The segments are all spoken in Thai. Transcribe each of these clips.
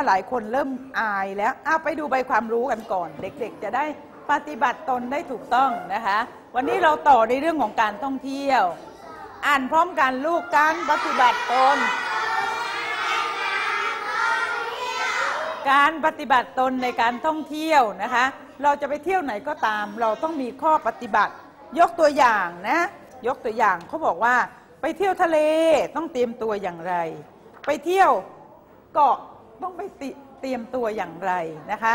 หลายคนเริ่มอายแล้วไปดูใบความรู้กันก่อนเด็กๆจะได้ปฏิบัติตนได้ถูกต้องนะคะวันนี้เราต่อในเรื่องของการท่องเที่ยวอ่านพร้อมกันลูกการปฏิบัติตนการปฏิบัติตนในการท่องเที่ยวนะคะเราจะไปเที่ยวไหนก็ตามเราต้องมีข้อปฏิบัติยกตัวอย่างนะยกตัวอย่างเขาบอกว่าไปเที่ยวทะเลต้องเตรียมตัวอย่างไรไปเที่ยวเกาะต้องไปเตรียมตัวอย่างไรนะคะ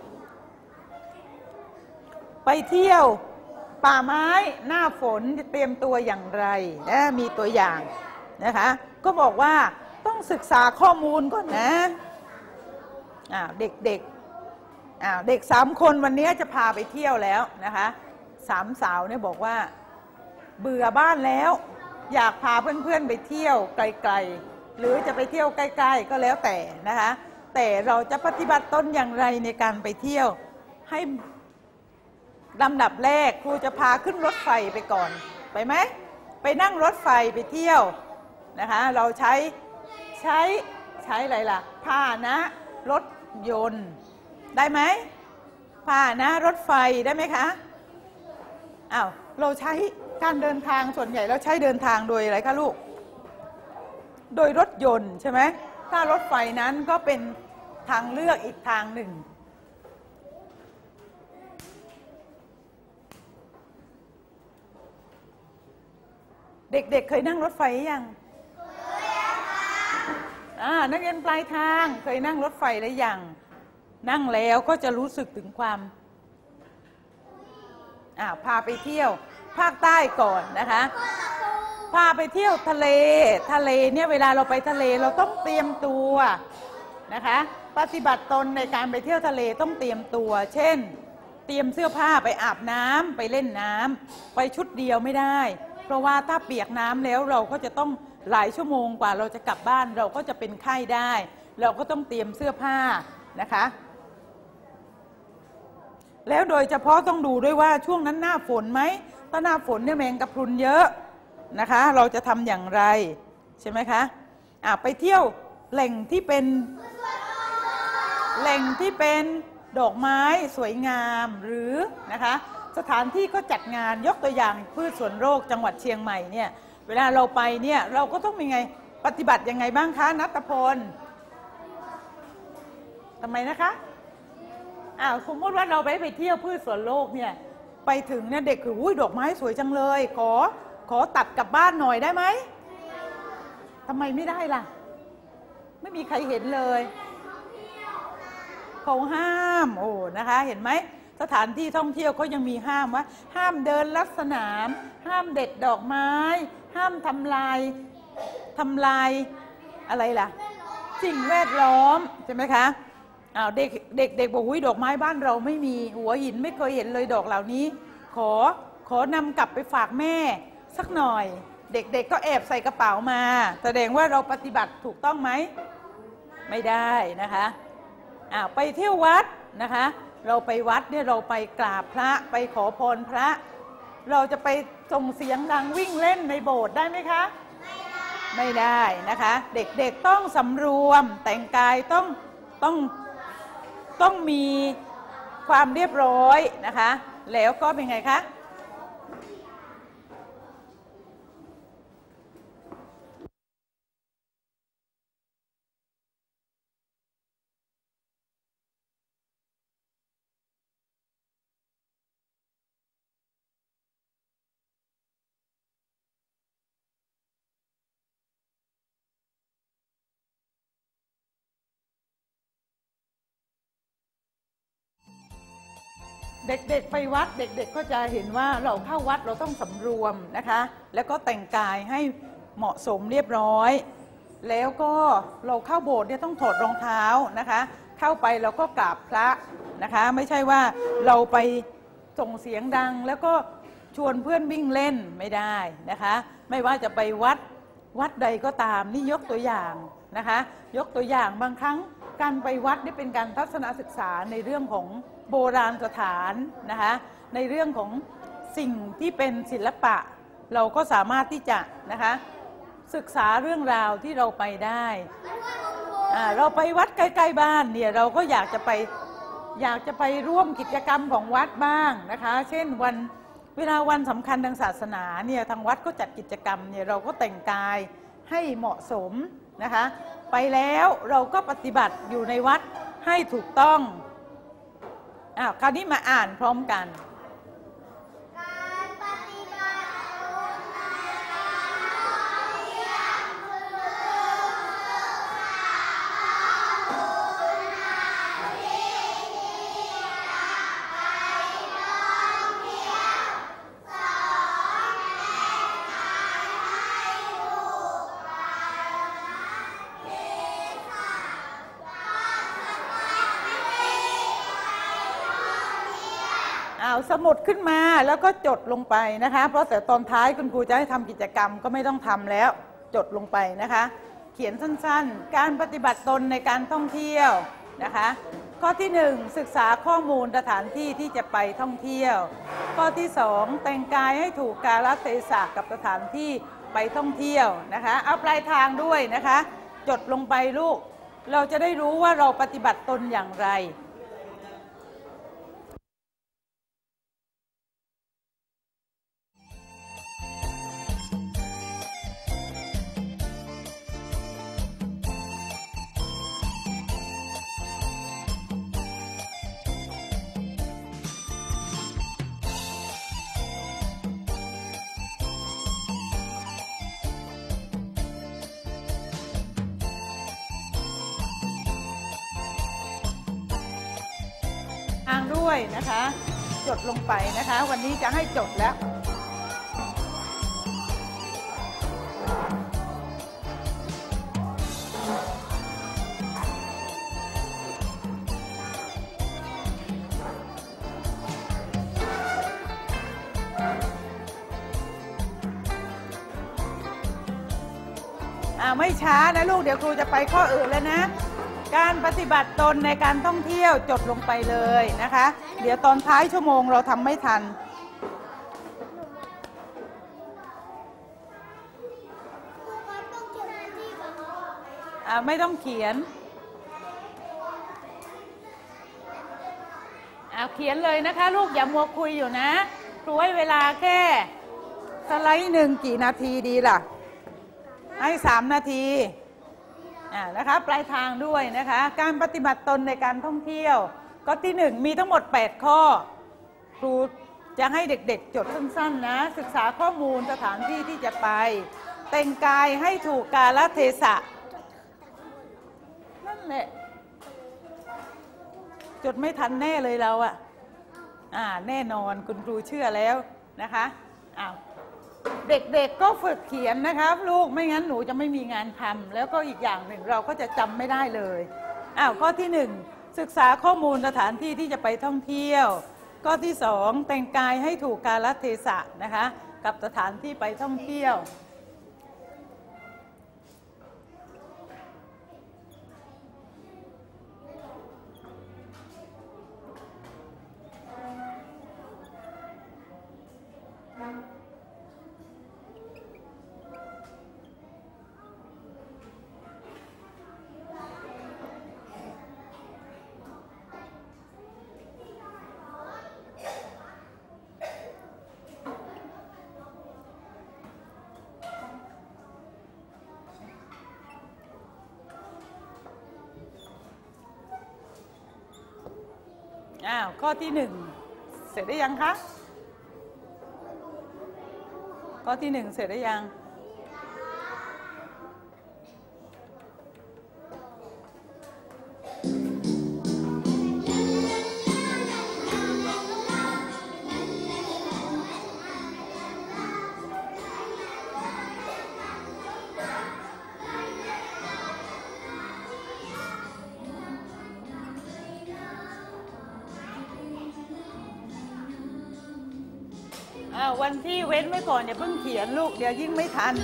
ไปเที่ยวป่าไม้หน้าฝนจะเตรียมตัวอย่างไรนะมีตัวอย่างนะคะก็บอกว่าต้องศึกษาข้อมูลก่อนนะเด็กเด็ก3 คนวันนี้จะพาไปเที่ยวแล้วนะคะ3 สาวเนี่ยบอกว่าเบื่อบ้านแล้วอยากพาเพื่อนๆไปเที่ยวไกลๆหรือจะไปเที่ยวใกล้ๆก็แล้วแต่นะคะแต่เราจะปฏิบัติตนอย่างไรในการไปเที่ยวให้ลำดับแรกครูจะพาขึ้นรถไฟไปก่อนไปไหมไปนั่งรถไฟไปเที่ยวนะคะเราใช้อะไรล่ะพาหนะรถยนต์ได้ไหมพาหนะรถไฟได้ไหมคะเราใช้การเดินทางส่วนใหญ่เราใช้เดินทางโดยอะไรคะลูกโดยรถยนต์ใช่ไหมถ้ารถไฟนั้นก็เป็นทางเลือกอีกทางหนึ่งเด็กๆเคยนั่งรถไฟยังนักเรียนปลายทางเคยนั่งรถไฟหรือยังนั่งแล้วก็จะรู้สึกถึงความพาไปเที่ยวภาคใต้ก่อนนะคะพาไปเที่ยวทะเลเนี่ยเวลาเราไปทะเลเราต้องเตรียมตัวนะคะปฏิบัติตนในการไปเที่ยวทะเลต้องเตรียมตัวเช่นเตรียมเสื้อผ้าไปอาบน้ำไปเล่นน้ำไปชุดเดียวไม่ได้เพราะว่าถ้าเปียกน้ำแล้วเราก็จะต้องหลายชั่วโมงกว่าเราจะกลับบ้านเราก็จะเป็นไข้ได้เราก็ต้องเตรียมเสื้อผ้านะคะแล้วโดยเฉพาะต้องดูด้วยว่าช่วงนั้นหน้าฝนไหมถ้าหน้าฝนเนี่ยแมงกะพรุนเยอะนะคะเราจะทำอย่างไรใช่ไหมคะไปเที่ยวแหล่งที่เป็นดอกไม้สวยงามหรือนะคะสถานที่ก็จัดงานยกตัวอย่างพืชสวนโรคจังหวัดเชียงใหม่เนี่ยเวลาเราไปเนี่ยเราก็ต้องมีไงปฏิบัติยังไงบ้างคะณัฐพลทำไมนะคะสมมติว่าเราไปเที่ยวพืชสวนโลกเนี่ยไปถึงเนี่ยเด็กคือดอกไม้สวยจังเลยขอตัดกลับบ้านหน่อยได้ไหมทำไมไม่ได้ล่ะไม่มีใครเห็นเลยเขาห้ามนะคะเห็นไหมสถานที่ท่องเที่ยวก็ยังมีห้ามว่าห้ามเดินลัดสนามห้ามเด็ดดอกไม้ห้ามทำลายอะไรล่ะสิ่งแวดล้อมใช่ไหมคะเด็กบอกดอกไม้บ้านเราไม่มีหัวหินไม่เคยเห็นเลยดอกเหล่านี้ขอนำกลับไปฝากแม่สักหน่อยเด็กก็แอบใส่กระเป๋ามาแสดงว่าเราปฏิบัติถูกต้องไหมไม่ได้นะคะไปเที่ยววัดนะคะเราไปวัดเนี่ยเราไปกราบพระไปขอพรพระเราจะไปส่งเสียงดังวิ่งเล่นในโบสถ์ได้ไหมคะไม่ได้นะคะเด็กๆต้องสำรวมแต่งกายต้องมีความเรียบร้อยนะคะแล้วก็เป็นไงคะเด็กๆไปวัดเด็กๆก็จะเห็นว่าเราเข้าวัดเราต้องสำรวมนะคะแล้วก็แต่งกายให้เหมาะสมเรียบร้อยแล้วก็เราเข้าโบสถ์เนี่ยต้องถอดรองเท้านะคะเข้าไปเราก็กราบพระนะคะไม่ใช่ว่าเราไปส่งเสียงดังแล้วก็ชวนเพื่อนวิ่งเล่นไม่ได้นะคะไม่ว่าจะไปวัดใดก็ตามนี่ยกตัวอย่างนะคะยกตัวอย่างบางครั้งการไปวัดนี่เป็นการทัศนศึกษาในเรื่องของโบราณสถานนะคะในเรื่องของสิ่งที่เป็นศิลปะเราก็สามารถที่จะนะคะศึกษาเรื่องราวที่เราไปได้เราไปวัดใกล้ๆบ้านเนี่ยเราก็อยากจะไปร่วมกิจกรรมของวัดบ้างนะคะ เช่นเวลาวันสำคัญทางศาสนาเนี่ยทางวัดก็จัดกิจกรรมเนี่ยเราก็แต่งกายให้เหมาะสมนะคะไปแล้วเราก็ปฏิบัติอยู่ในวัดให้ถูกต้องคราวนี้มาอ่านพร้อมกันสมุดขึ้นมาแล้วก็จดลงไปนะคะเพราะแต่ตอนท้ายคุณครูจะให้ทำกิจกรรมก็ไม่ต้องทำแล้วจดลงไปนะคะเขียนสั้นๆการปฏิบัติตนในการท่องเที่ยวนะคะข้อที่1ศึกษาข้อมูลสถานที่ที่จะไปท่องเที่ยวข้อที่2แต่งกายให้ถูกกาลเทศะกับสถานที่ไปท่องเที่ยวนะคะเอาปลายทางด้วยนะคะจดลงไปลูกเราจะได้รู้ว่าเราปฏิบัติตนอย่างไรด้วยนะคะจดลงไปนะคะวันนี้จะให้จดแล้วไม่ช้านะลูกเดี๋ยวครูจะไปข้ออื่นแล้วนะการปฏิบัติตนในการท่องเที่ยวจดลงไปเลยนะคะเดี๋ยวตอนท้ายชั่วโมงเราทำไม่ทันไม่ต้องเขียนเขียนเลยนะคะลูกอย่ามัวคุยอยู่นะครูให้เวลาแค่สไลด์หนึ่งกี่นาทีดีล่ะให้3 นาทีนะคะปลายทางด้วยนะคะการปฏิบัติตนในการท่องเที่ยวข้อที่1มีทั้งหมด8ข้อครูจะให้เด็กๆจดสั้นๆนะศึกษาข้อมูลสถานที่ที่จะไปแต่งกายให้ถูกกาลเทศะนั่นแหละจดไม่ทันแน่เลยเราแน่นอนคุณครูเชื่อแล้วนะคะเด็กๆก็ฝึกเขียนนะครับลูกไม่งั้นหนูจะไม่มีงานทำแล้วก็อีกอย่างหนึ่งเราก็จะจำไม่ได้เลยข้อที่1ศึกษาข้อมูลสถานที่ที่จะไปท่องเที่ยวข้อที่2แต่งกายให้ถูกกาลเทศะนะคะกับสถานที่ไปท่องเที่ยวข้อที่1เสร็จได้ยังคะข้อที่1เสร็จได้ยังวันที่เว้นไว้ก่อนอย่าเพิ่งเขียนลูกเดี๋ยวยิ่งไม่ทัน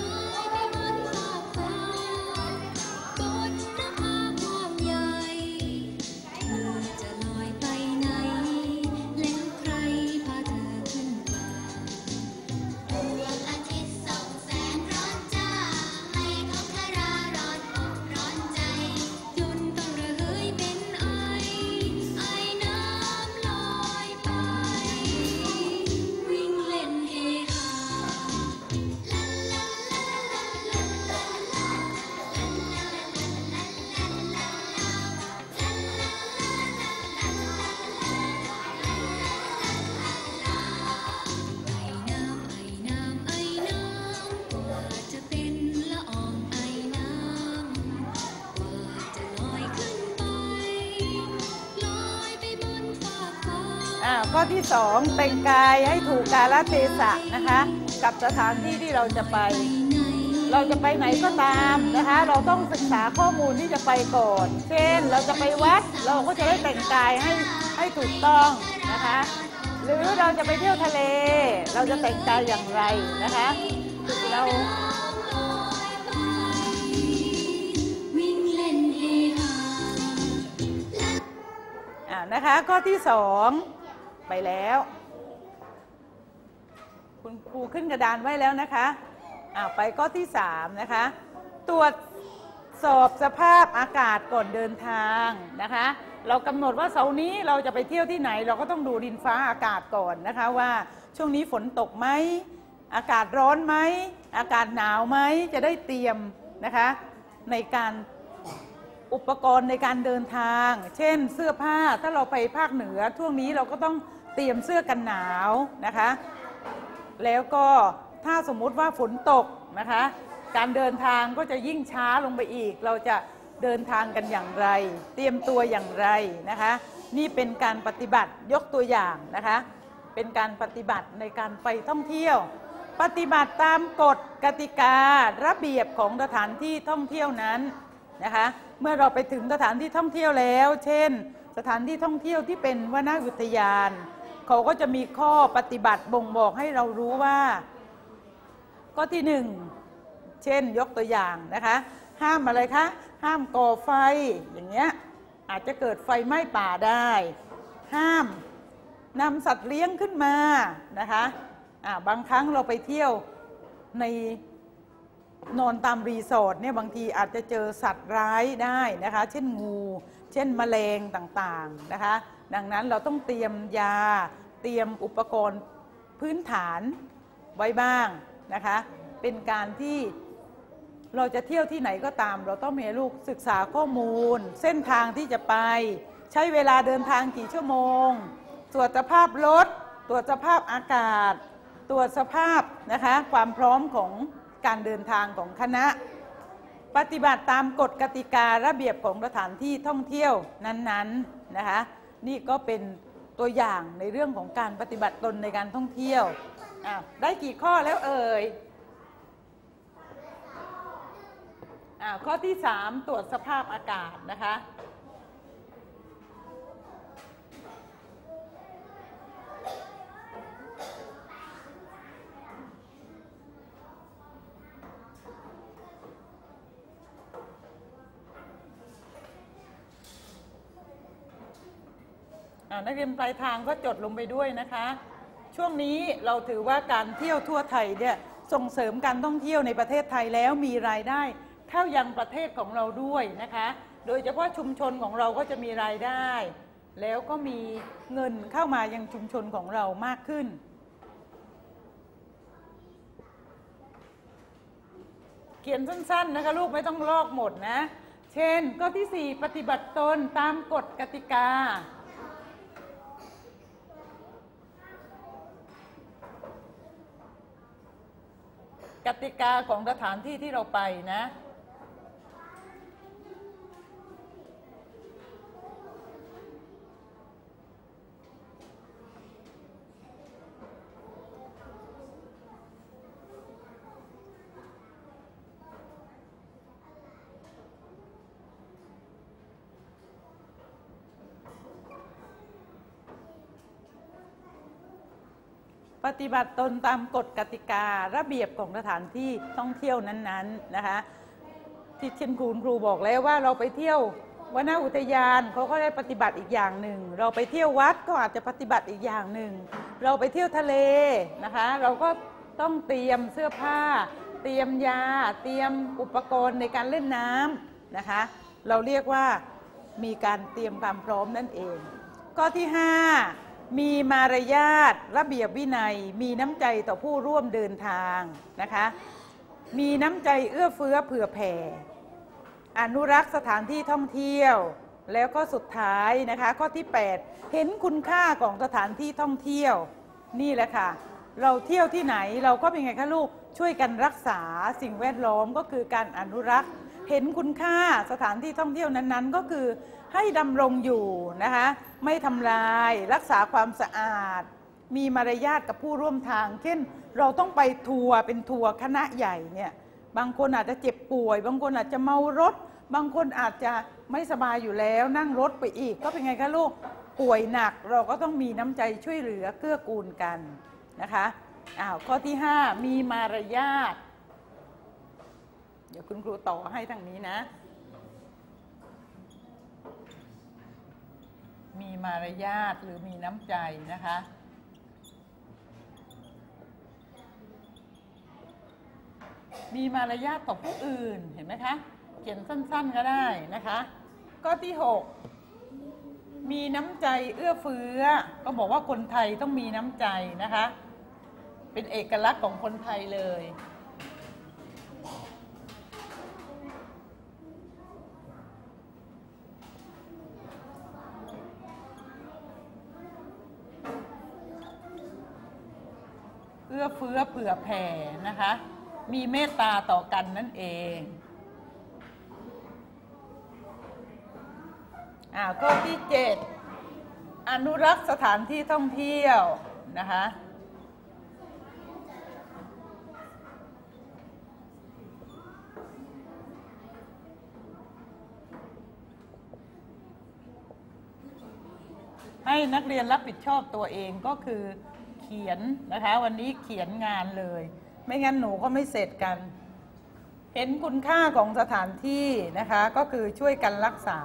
ดข้อที่2แต่งกายให้ถูกกาลเทศะนะคะกับสถานที่ที่เราจะไปไหนก็ตามนะคะเราต้องศึกษาข้อมูลที่จะไปก่อนเช่นเราจะไปวัดเราก็จะได้แต่งกายให้ถูกต้องนะคะหรือเราจะไปเที่ยวทะเลเราจะแต่งกายอย่างไรนะคะเรานะคะข้อที่2ไปแล้วคุณครูขึ้นกระดานไว้แล้วนะคะไปข้อที่3นะคะตรวจสอบสภาพอากาศก่อนเดินทางนะคะเรากำหนดว่าเสาร์นี้เราจะไปเที่ยวที่ไหนเราก็ต้องดูดินฟ้าอากาศก่อนนะคะว่าช่วงนี้ฝนตกไหมอากาศร้อนไหมอากาศหนาวไหมจะได้เตรียมนะคะในการอุปกรณ์ในการเดินทางเช่นเสื้อผ้าถ้าเราไปภาคเหนือช่วงนี้เราก็ต้องเตรียมเสื้อกันหนาวนะคะแล้วก็ถ้าสมมุติว่าฝนตกนะคะการเดินทางก็จะยิ่งช้าลงไปอีกเราจะเดินทางกันอย่างไรเตรียมตัวอย่างไรนะคะนี่เป็นการปฏิบัติยกตัวอย่างนะคะเป็นการปฏิบัติในการไปท่องเที่ยวปฏิบัติตามกฎกติการะเบียบของสถานที่ท่องเที่ยวนั้นนะคะเมื่อเราไปถึงสถานที่ท่องเที่ยวแล้วเช่นสถานที่ท่องเที่ยวที่เป็นวนอุทยานเขาก็จะมีข้อปฏิบัติบ่งบอกให้เรารู้ว่าข้อที่1เช่นยกตัวอย่างนะคะห้ามอะไรคะห้ามก่อไฟอย่างเงี้ยอาจจะเกิดไฟไหม้ป่าได้ห้ามนำสัตว์เลี้ยงขึ้นมานะคะบางครั้งเราไปเที่ยวในนอนตามรีสอร์ทเนี่ยบางทีอาจจะเจอสัตว์ร้ายได้นะคะเช่นงูเช่นแมลงต่างๆนะคะดังนั้นเราต้องเตรียมยาเตรียมอุปกรณ์พื้นฐานไว้บ้างนะคะเป็นการที่เราจะเที่ยวที่ไหนก็ตามเราต้องมีลูกศึกษาข้อมูลเส้นทางที่จะไปใช้เวลาเดินทางกี่ชั่วโมงตรวจสภาพรถตรวจสภาพอากาศตรวจสภาพนะคะความพร้อมของการเดินทางของคณะปฏิบัติตามกฎกติการะเบียบของสถานที่ท่องเที่ยวนั้นๆนะคะนี่ก็เป็นตัวอย่างในเรื่องของการปฏิบัติตนในการท่องเที่ยวได้กี่ข้อแล้วเอ่ยข้อที่3ตรวจสภาพอากาศนะคะนักเรียนปลายทางก็จดลงไปด้วยนะคะช่วงนี้เราถือว่าการเที่ยวทั่วไทยเนี่ยส่งเสริมการท่องเที่ยวในประเทศไทยแล้วมีรายได้เข้ายังประเทศของเราด้วยนะคะโดยเฉพาะชุมชนของเราก็จะมีรายได้แล้วก็มีเงินเข้ามายังชุมชนของเรามากขึ้นเขียนสั้นๆนะคะลูกไม่ต้องลอกหมดนะเช่นข้อที่4ปฏิบัติตนตามกฎกติกากติกาของสถานที่ที่เราไปนะปฏิบัติตนตามกฎกติการะเบียบของสถานที่ท่องเที่ยวนั้นๆนะคะที่เช่นครูบอกแล้วว่าเราไปเที่ยววนอุทยานเขาก็ได้ปฏิบัติอีกอย่างหนึ่งเราไปเที่ยววัดก็อาจจะปฏิบัติอีกอย่างหนึ่งเราไปเที่ยวทะเลนะคะเราก็ต้องเตรียมเสื้อผ้าเตรียมยาเตรียมอุปกรณ์ในการเล่นน้ำนะคะเราเรียกว่ามีการเตรียมความพร้อมนั่นเองข้อที่5มีมารยาทระเบียบวินัยมีน้ำใจต่อผู้ร่วมเดินทางนะคะมีน้ำใจเอื้อเฟื้อเผื่อแผ่อนุรักษ์สถานที่ท่องเที่ยวแล้วก็สุดท้ายนะคะข้อที่8เห็นคุณค่าของสถานที่ท่องเที่ยวนี่แหละค่ะเราเที่ยวที่ไหนเราก็เป็นไงคะลูกช่วยกันรักษาสิ่งแวดล้อมก็คือการอนุรักษ์เห็นคุณค่าสถานที่ท่องเที่ยวนั้นๆก็คือให้ดำรงอยู่นะคะไม่ทำลายรักษาความสะอาดมีมารยาทกับผู้ร่วมทางเช่นเราต้องไปทัวร์เป็นทัวร์คณะใหญ่เนี่ยบางคนอาจจะเจ็บป่วยบางคนอาจจะเมารถบางคนอาจจะไม่สบายอยู่แล้วนั่งรถไปอีกก็เป็นไงคะลูกป่วยหนักเราก็ต้องมีน้ำใจช่วยเหลือเกื้อกูลกันนะคะข้อที่5มีมารยาทเดี๋ยวคุณครูต่อให้ทางนี้นะมีมารยาทหรือมีน้ำใจนะคะมีมารยาทต่อผู้อื่นเห็นไหมคะเขียนสั้นๆก็ได้นะคะข้อที่6มีน้ำใจเอื้อเฟื้อก็บอกว่าคนไทยต้องมีน้ำใจนะคะเป็นเอกลักษณ์ของคนไทยเลยเอื้อเฟื้อเผื่อแผ่นะคะมีเมตตาต่อกันนั่นเองข้อที่7อนุรักษ์สถานที่ท่องเที่ยวนะคะให้นักเรียนรับผิดชอบตัวเองก็คือเขียนนะคะวันนี้เขียนงานเลยไม่งั้นหนูก็ไม่เสร็จกันเห็นคุณค่าของสถานที่นะคะก็คือช่วยกันรักษา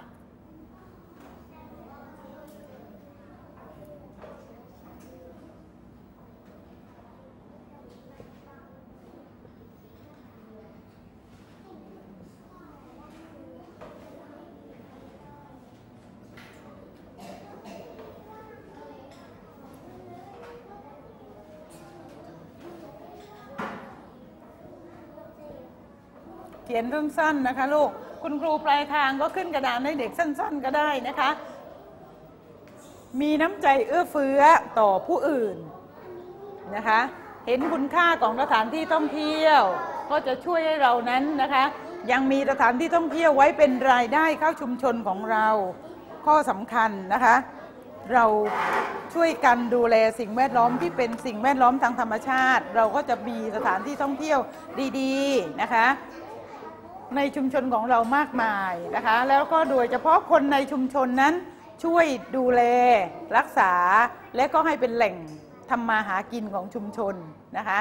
เขียนเรื่องสั้นนะคะลูกคุณครูปลายทางก็ขึ้นกระดานให้เด็กสั้นๆก็ได้นะคะมีน้ำใจเอื้อเฟื้อต่อผู้อื่นนะคะเห็นคุณค่าของสถานที่ท่องเที่ยวก็จะช่วยให้เรานั้นนะคะยังมีสถานที่ท่องเที่ยวไว้เป็นรายได้เข้าชุมชนของเราข้อสำคัญนะคะเราช่วยกันดูแลสิ่งแวดล้อมที่เป็นสิ่งแวดล้อมทางธรรมชาติเราก็จะมีสถานที่ท่องเที่ยวดีๆนะคะในชุมชนของเรามากมายนะคะแล้วก็โดยเฉพาะคนในชุมชนนั้นช่วยดูแลรักษาและก็ให้เป็นแหล่งทำมาหากินของชุมชนนะคะ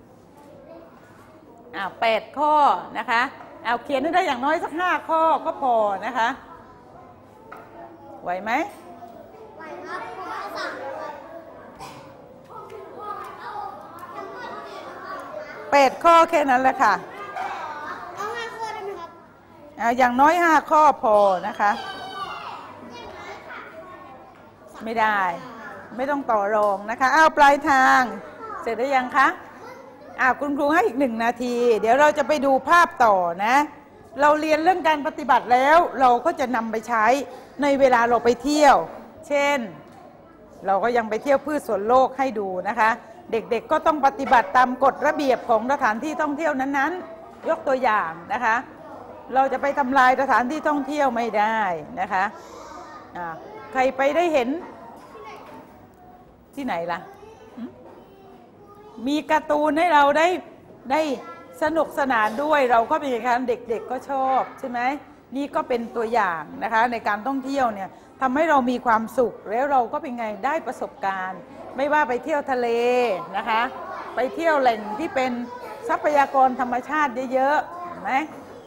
8 ข้อนะคะเขียนได้อย่างน้อยสัก5 ข้อก็พอนะคะไหวไหมไหวครับ8 ข้อแค่นั้นแหละค่ะอย่างน้อย5 ข้อพอนะคะไม่ได้ไม่ต้องต่อรองนะคะปลายทางเสร็จหรือยังคะคุณครูให้อีก1 นาทีเดี๋ยวเราจะไปดูภาพต่อนะเราเรียนเรื่องการปฏิบัติแล้วเราก็จะนำไปใช้ในเวลาเราไปเที่ยวเช่นเราก็ยังไปเที่ยวพืชสวนโลกให้ดูนะคะเด็กๆก็ต้องปฏิบัติตามกฎระเบียบของสถานที่ท่องเที่ยวนั้นๆยกตัวอย่างนะคะเราจะไปทำลายสถานที่ท่องเที่ยวไม่ได้นะคะใครไปได้เห็นที่ไหนล่ะมีการ์ตูนให้เราได้สนุกสนานด้วยเราก็เป็นการเด็กๆก็ชอบใช่ไหมนี่ก็เป็นตัวอย่างนะคะในการท่องเที่ยวเนี่ยทำให้เรามีความสุขแล้วเราก็เป็นไงได้ประสบการณ์ไม่ว่าไปเที่ยวทะเลนะคะไปเที่ยวแหล่งที่เป็นทรัพยากรธรรมชาติเยอะๆเห็นไหม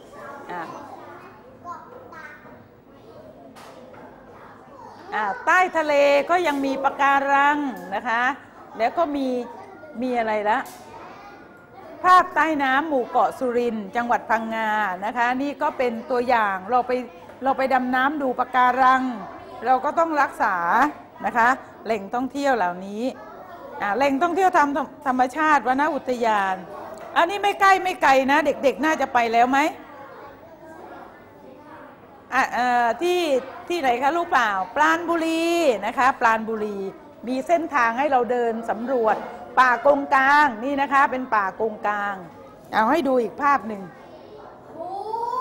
ใต้ทะเลก็ยังมีปะการังนะคะแล้วก็มีอะไรละภาพใต้น้ำหมู่เกาะสุรินทร์จังหวัดพังงานะคะนี่ก็เป็นตัวอย่างเราไปดำน้ำดูปะการังเราก็ต้องรักษานะคะแหล่งท่องเที่ยวเหล่านี้แหล่งท่องเที่ยวธรรมชาติวนอุทยานอันนี้ไม่ใกล้ไม่ไกลนะเด็กๆน่าจะไปแล้วไหมที่ไหนคะลูกเปล่าปราณบุรีนะคะปราณบุรีมีเส้นทางให้เราเดินสำรวจป่ากงกลางนี่นะคะเป็นป่ากงกลางเอาให้ดูอีกภาพหนึ่ง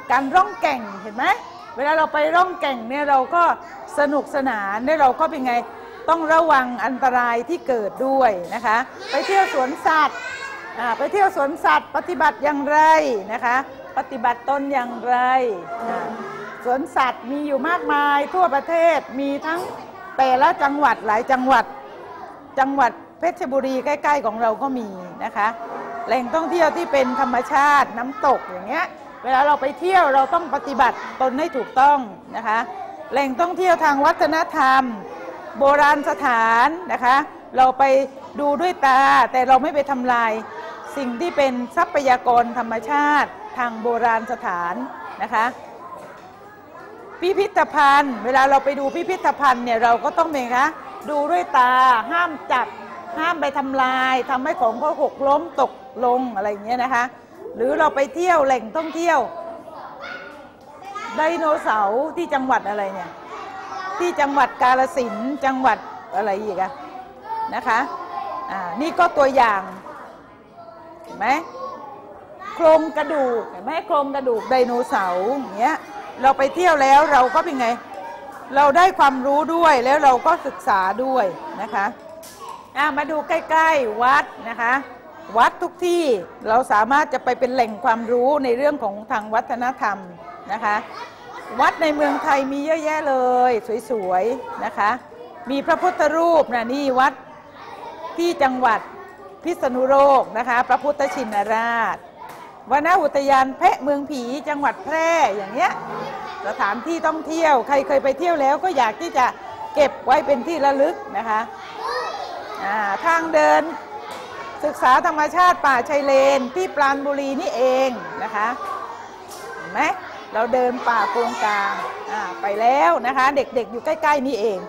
การร่องแก่งเห็นไหมเวลาเราไปร่องแก่งเนี่ยเราก็สนุกสนานเนี่ยเราก็เป็นไงต้องระวังอันตรายที่เกิดด้วยนะคะไปเที่ยวสวนสัตว์ไปเที่ยวสวนสัตว์ปฏิบัติอย่างไรนะคะปฏิบัติตนอย่างไรสวนสัตว์มีอยู่มากมายทั่วประเทศมีทั้งแต่ละจังหวัดหลายจังหวัดเพชรบุรีใกล้ๆของเราก็มีนะคะแหล่งท่องเที่ยวที่เป็นธรรมชาติน้ำตกอย่างเงี้ยเวลาเราไปเที่ยวเราต้องปฏิบัติตนให้ถูกต้องนะคะแหล่งท่องเที่ยวทางวัฒนธรรมโบราณสถานนะคะเราไปดูด้วยตาแต่เราไม่ไปทำลายสิ่งที่เป็นทรัพยากรธรรมชาติทางโบราณสถานนะคะพิพิธภัณฑ์เวลาเราไปดูพิพิธภัณฑ์เนี่ยเราก็ต้องเป็นคะดูด้วยตาห้ามจับห้ามไปทำลายทำให้ของเขาหกล้มตกลงอะไรอย่างเงี้ยนะคะหรือเราไปเที่ยวแหล่งท่องเที่ยวไดโนเสาร์ที่จังหวัดอะไรเนี่ยที่จังหวัดกาฬสินธุ์จังหวัดอะไรอีกอะนะคะนี่ก็ตัวอย่างเห็นไหมโครงกระดูกเห็นไหมโครงกระดูกไดโนเสาร์อย่างเงี้ยเราไปเที่ยวแล้วเราก็เป็นไงเราได้ความรู้ด้วยแล้วเราก็ศึกษาด้วยนะคะมาดูใกล้ๆวัดนะคะวัดทุกที่เราสามารถจะไปเป็นแหล่งความรู้ในเรื่องของทางวัฒนธรรมนะคะวัดในเมืองไทยมีเยอะแยะเลยสวยๆนะคะมีพระพุทธรูปนะนี่วัดที่จังหวัดพิษณุโลกนะคะพระพุทธชินราชวนอุทยานแพะเมืองผีจังหวัดแพร่อย่างเงี้ยสถานที่ท่องเที่ยวใครเคยไปเที่ยวแล้วก็อยากที่จะเก็บไว้เป็นที่ระลึกนะคะทางเดินศึกษาธรรมชาติป่าชายเลนที่ปราณบุรีนี่เองนะคะเห็นไหมเราเดินป่าโกงกลางไปแล้วนะคะเด็กๆอยู่ใกล้ๆนี่เอง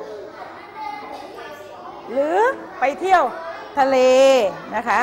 หรือไปเที่ยวทะเลนะคะ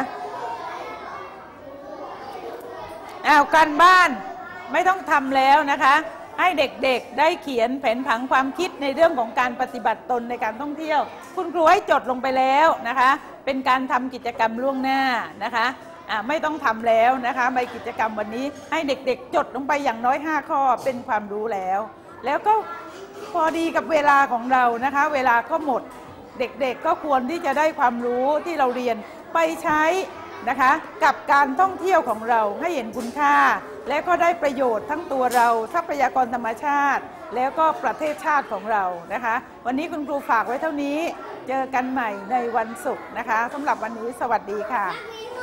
การบ้านไม่ต้องทำแล้วนะคะให้เด็กๆได้เขียนแผนผังความคิดในเรื่องของการปฏิบัติตนในการท่องเที่ยวคุณครูให้จดลงไปแล้วนะคะเป็นการทำกิจกรรมล่วงหน้านะคะไม่ต้องทำแล้วนะคะในกิจกรรมวันนี้ให้เด็กๆจดลงไปอย่างน้อย5ข้อเป็นความรู้แล้วก็พอดีกับเวลาของเรานะคะเวลาก็หมดเด็กๆก็ควรที่จะได้ความรู้ที่เราเรียนไปใช้นะคะกับการท่องเที่ยวของเราให้เห็นคุณค่าและก็ได้ประโยชน์ทั้งตัวเราทรัพยากรธรรมชาติแล้วก็ประเทศชาติของเรานะคะวันนี้คุณครูฝากไว้เท่านี้เจอกันใหม่ในวันศุกร์นะคะสำหรับวันนี้สวัสดีค่ะ